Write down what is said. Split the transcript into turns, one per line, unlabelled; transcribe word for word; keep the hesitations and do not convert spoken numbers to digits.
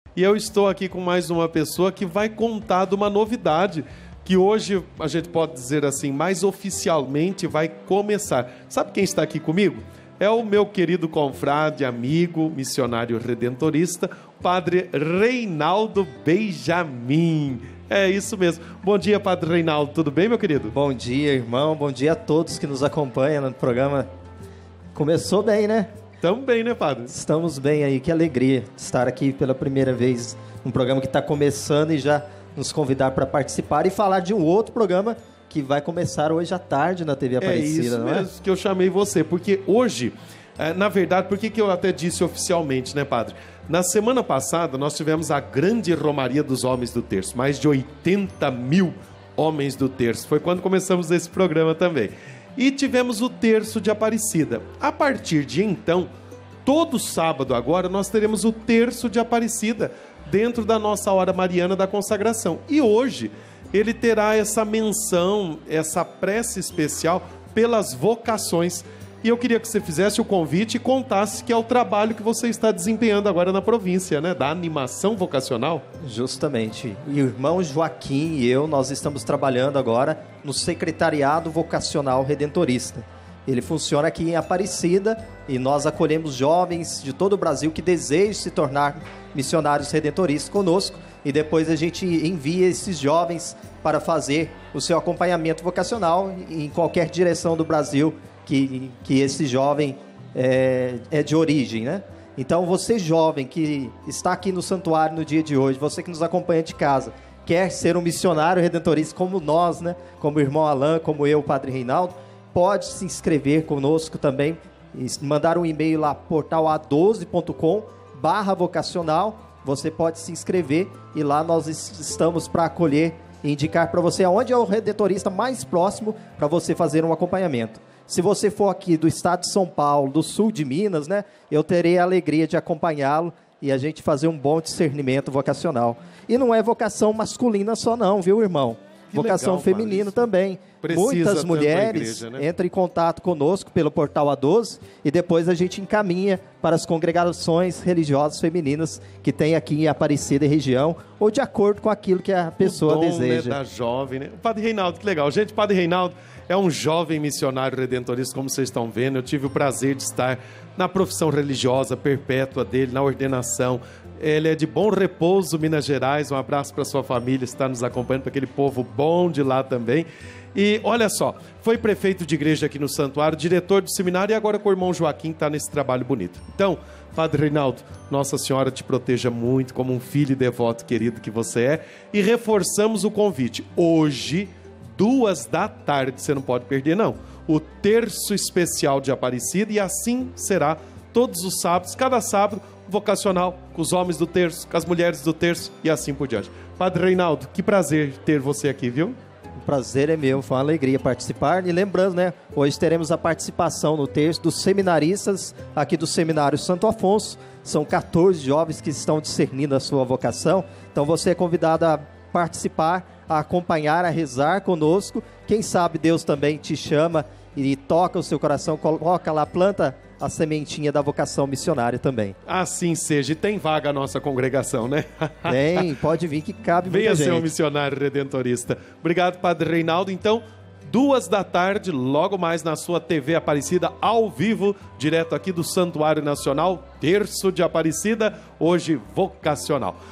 E eu estou aqui com mais uma pessoa que vai contar de uma novidade que hoje, a gente pode dizer assim, mais oficialmente vai começar. Sabe quem está aqui comigo? É o meu querido confrade, amigo, missionário redentorista, Padre Reinaldo Benjamin. É isso mesmo. Bom dia, Padre Reinaldo. Tudo bem, meu querido?
Bom dia, irmão. Bom dia a todos que nos acompanham no programa. Começou bem, né?
Estamos bem, né, Padre?
Estamos bem aí. Que alegria estar aqui pela primeira vez num programa que está começando e já nos convidar para participar e falar de um outro programa que vai começar hoje à tarde na T V Aparecida,
é isso
não
mesmo
é?
que eu chamei você, porque hoje, na verdade, por que que eu até disse oficialmente, né, Padre? Na semana passada, nós tivemos a grande romaria dos homens do terço, mais de oitenta mil homens do terço. Foi quando começamos esse programa também. E tivemos o terço de Aparecida. A partir de então, todo sábado agora, nós teremos o terço de Aparecida dentro da nossa hora mariana da consagração. E hoje ele terá essa menção, essa prece especial pelas vocações. E eu queria que você fizesse o convite e contasse que é o trabalho que você está desempenhando agora na província, né? Da animação vocacional.
Justamente. E o irmão Joaquim e eu, nós estamos trabalhando agora no Secretariado Vocacional Redentorista. Ele funciona aqui em Aparecida e nós acolhemos jovens de todo o Brasil que desejam se tornar missionários redentoristas conosco e depois a gente envia esses jovens para fazer o seu acompanhamento vocacional em qualquer direção do Brasil que, que esse jovem é, é de origem, né? Então você jovem que está aqui no santuário no dia de hoje, você que nos acompanha de casa, quer ser um missionário redentorista como nós, né? Como o irmão Alain, como eu, o Padre Reinaldo, pode se inscrever conosco também, mandar um e-mail lá, portal a doze ponto com barra vocacional, você pode se inscrever e lá nós estamos para acolher e indicar para você aonde é o redentorista mais próximo para você fazer um acompanhamento. Se você for aqui do estado de São Paulo, do sul de Minas, né, eu terei a alegria de acompanhá-lo e a gente fazer um bom discernimento vocacional. E não é vocação masculina só não, viu, irmão? Que vocação legal, feminina também. Precisa Muitas mulheres igreja, né? Entram em contato conosco pelo portal A doze e depois a gente encaminha para as congregações religiosas femininas que tem aqui em Aparecida e região, ou de acordo com aquilo que a pessoa
o dom,
deseja.
Né, da jovem, né? O Padre Reinaldo, que legal. Gente, o Padre Reinaldo é um jovem missionário redentorista, como vocês estão vendo. Eu tive o prazer de estar na profissão religiosa perpétua dele, na ordenação. Ele é de Bom Repouso, Minas Gerais. Um abraço para sua família, está nos acompanhando, para aquele povo bom de lá também. E olha só, foi prefeito de igreja aqui no santuário, diretor do seminário e agora com o irmão Joaquim está nesse trabalho bonito. Então, Padre Reinaldo, Nossa Senhora te proteja muito como um filho devoto querido que você é. E reforçamos o convite. Hoje, duas da tarde, você não pode perder não, o terço especial de Aparecida, e assim será todos os sábados, cada sábado, vocacional, com os homens do terço, com as mulheres do terço e assim por diante. Padre Reinaldo, que prazer ter você aqui, viu?
O prazer é meu, foi uma alegria participar. E lembrando, né, hoje teremos a participação no terço dos seminaristas aqui do Seminário Santo Afonso. São quatorze jovens que estão discernindo a sua vocação. Então você é convidado a participar, a acompanhar, a rezar conosco. Quem sabe Deus também te chama e toca o seu coração, coloca lá, planta a sementinha da vocação missionária também.
Assim seja. E tem vaga a nossa congregação, né?
Tem, pode vir que cabe muita
Venha
gente.
ser um missionário redentorista. Obrigado, Padre Reinaldo. Então, duas da tarde, logo mais na sua T V Aparecida, ao vivo, direto aqui do Santuário Nacional, terço de Aparecida, hoje vocacional.